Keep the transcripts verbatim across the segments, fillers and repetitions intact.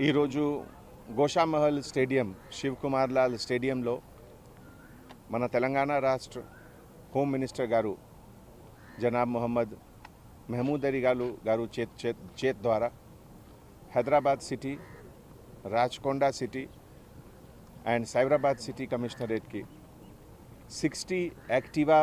ఈరోజు గోషామహల్ స్టేడియం శివ్ కుమార్ లాల్ స్టేడియంలో మన తెలంగాణ రాష్ట్ర హోమ్ మినిస్టర్ గారు జనాబ్ మొహమ్మద్ మహమూద్ అలీ గారు గారు చేత్ చేత్ చేత్ ద్వారా Hyderabad city, Rachakonda city and Cyberabad city కమిషనరేట్కి సిక్స్టీ యాక్టివా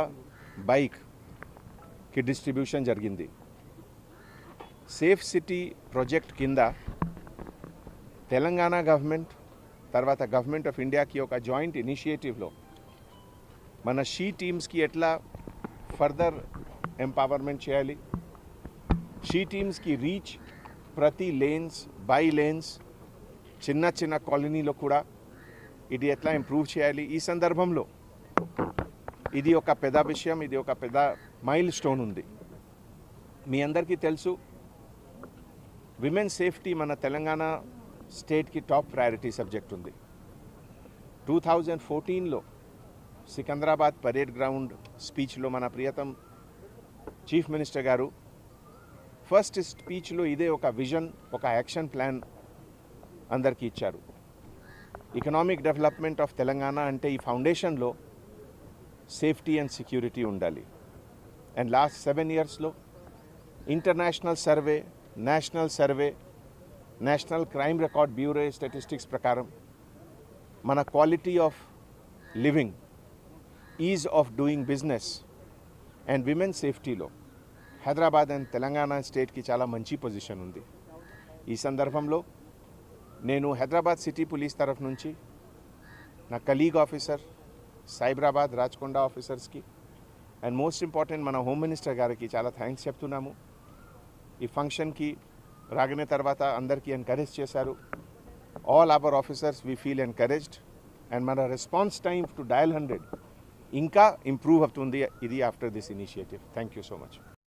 బైక్కి డిస్ట్రిబ్యూషన్ జరిగింది. సేఫ్ సిటీ ప్రాజెక్ట్ కింద తెలంగాణ గవర్నమెంట్ తర్వాత గవర్నమెంట్ ఆఫ్ ఇండియాకి ఒక జాయింట్ ఇనిషియేటివ్లో మన షీ టీమ్స్కి ఎట్లా ఫర్దర్ ఎంపవర్మెంట్ చేయాలి, షీ టీమ్స్కి రీచ్ ప్రతి లేన్స్ బై లేన్స్ చిన్న చిన్న కాలనీలో కూడా ఇది ఎట్లా ఇంప్రూవ్ చేయాలి. ఈ సందర్భంలో ఇది ఒక పెద్ద విషయం, ఇది ఒక పెద్ద మైల్ స్టోన్ ఉంది. మీ అందరికీ తెలుసు, విమెన్ సేఫ్టీ మన తెలంగాణ స్టేట్కి టాప్ ప్రయారిటీ సబ్జెక్ట్ ఉంది. టూ థౌజండ్ ఫోర్టీన్లో సికింద్రాబాద్ పరేడ్ గ్రౌండ్ స్పీచ్లో మన ప్రియతం చీఫ్ మినిస్టర్ గారు ఫస్ట్ స్పీచ్లో ఇదే ఒక విజన్, ఒక యాక్షన్ ప్లాన్ అందరికీ ఇచ్చారు. ఎకనామిక్ డెవలప్మెంట్ ఆఫ్ తెలంగాణ అంటే ఈ ఫౌండేషన్లో సేఫ్టీ అండ్ సెక్యూరిటీ ఉండాలి. అండ్ లాస్ట్ సెవెన్ ఇయర్స్లో international survey, national survey, national crime record bureau statistics ప్రకారం మన quality of living, ease of doing business and women సేఫ్టీలో హైదరాబాద్ అండ్ తెలంగాణ స్టేట్కి చాలా మంచి పొజిషన్ ఉంది. ఈ సందర్భంలో నేను హైదరాబాద్ సిటీ పోలీస్ తరఫు నుంచి నా కలీగ్ ఆఫీసర్, సైబరాబాద్, రాచకొండ ఆఫీసర్స్కి అండ్ మోస్ట్ ఇంపార్టెంట్ మన హోమ్ మినిస్టర్ గారికి చాలా థ్యాంక్స్ చెప్తున్నాము. ఈ ఫంక్షన్కి రాగానే తర్వాత అందరికీ ఎంకరేజ్ చేశారు. All our officers we feel encouraged and మన response time to dial hundred ఇంకా ఇంప్రూవ్ అవుతుంది ఇది after this initiative. Thank you so much.